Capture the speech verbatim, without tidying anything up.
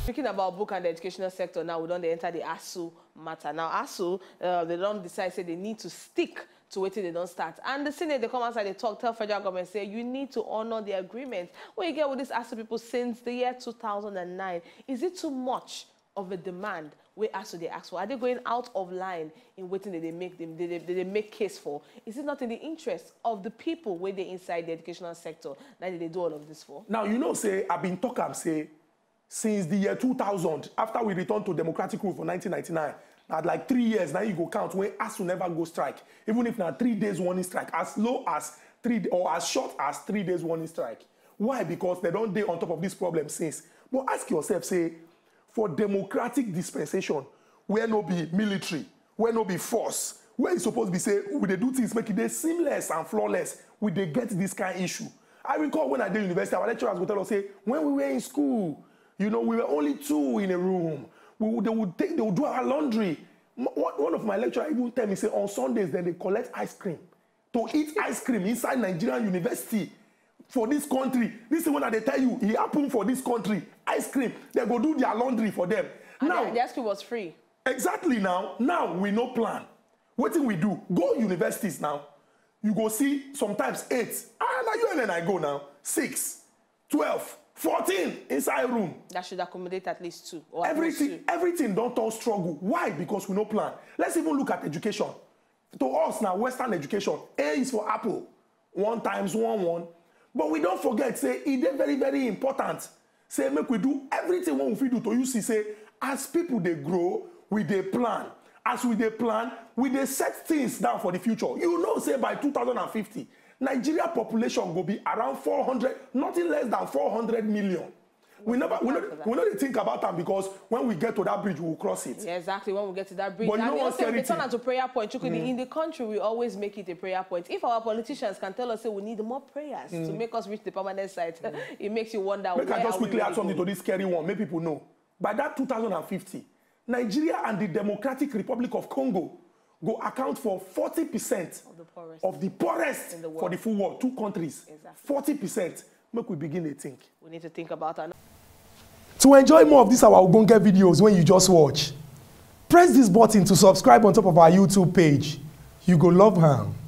Speaking about book and the educational sector, now we don't enter the A S U matter. Now, A S U, uh, they don't decide, say they need to stick to wait till they don't start. And the Senate, they come outside, they talk, tell federal government, say, you need to honor the agreement. What you get with this A S U people since the year two thousand nine, is it too much of a demand where A S U they ask for? Are they going out of line in waiting that they make them, they, they, they make case for? Is it not in the interest of the people where they inside the educational sector that they do all of this for? Now, you know, say, I've been talking, say, since the year two thousand, after we returned to democratic rule for nineteen ninety-nine, at like three years, now you go count when A S U never go strike. Even if now three days warning strike, as low as three, or as short as three days warning strike. Why? Because they don't day on top of this problem since. But ask yourself, say, for democratic dispensation, where no be military, where no be force, where it's supposed to be say, we they do things make it seamless and flawless, we they get this kind of issue. I recall when I did university, our lecturers would tell us, say, when we were in school, you know, we were only two in a room. We would, they would take, they would do our laundry. One of my lecturers even tell me, say, on Sundays, then they collect ice cream to eat ice cream inside Nigerian university for this country. This is what they tell you, it happened for this country. Ice cream, they go do their laundry for them. And now, the ice cream was free. Exactly now. Now we no plan. What thing we do? Go universities now. You go see sometimes eight. Ah, now you and then I go now. Six, twelve. fourteen inside room. That should accommodate at least two. Or everything, two. everything don't turn struggle. Why? Because we no plan. Let's even look at education. To us now, Western education, A is for apple. One times one, one. But we don't forget, say, it is very, very important. Say, make we do everything what we do to you see, say, as people they grow, we they plan. As we they plan, we they set things down for the future. You know, say by two thousand fifty, Nigeria population will be around four hundred, nothing less than four hundred million. We never, we not, we not think about that because when we get to that bridge, we will cross it. Yeah, exactly. When we get to that bridge, but you know and what's also, we turn out to prayer point. Mm. In the country, we always make it a prayer point. If our politicians can tell us, say, we need more prayers mm. to make us reach the permanent site, mm. it makes you wonder. Make I just quickly add something go? to this scary one. Make people know. By that two thousand fifty, Nigeria and the Democratic Republic of Congo go account for forty percent of the poorest, of the poorest in the world. For the full world. Two countries. Exactly. forty percent. Make we begin to think. We need to think about that. To enjoy more of these our Ogbonge videos when you just watch, press this button to subscribe on top of our YouTube page. You go love her.